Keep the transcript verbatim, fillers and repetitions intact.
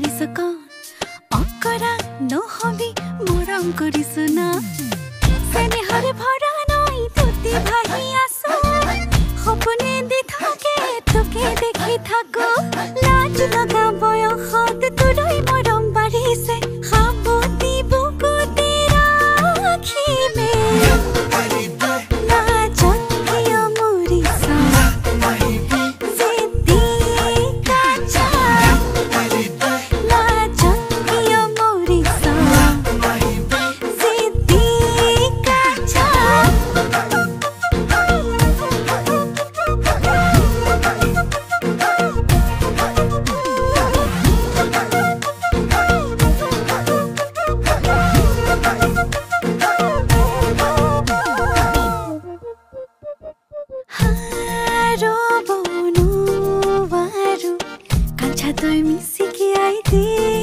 কৰিছ কন অকৰা নহবি মৰম কৰিছ না চেনেহৰে ভৰা নৈ তুতি ভাহি আছো সপোনে দি থাকে তোকে দেখি থাকো লাজ লগা বয়সত তোৰই মৰম বাঢ়িছে সাৱতি বুকুতে ৰাখিমে লাজত কিয় মৰিছ জিদ্দি কাঞ্চা লাজত কিয় মৰিছ জিদ্দি কাঞ্চা Rabo no varu, kancha toy misiki aidi.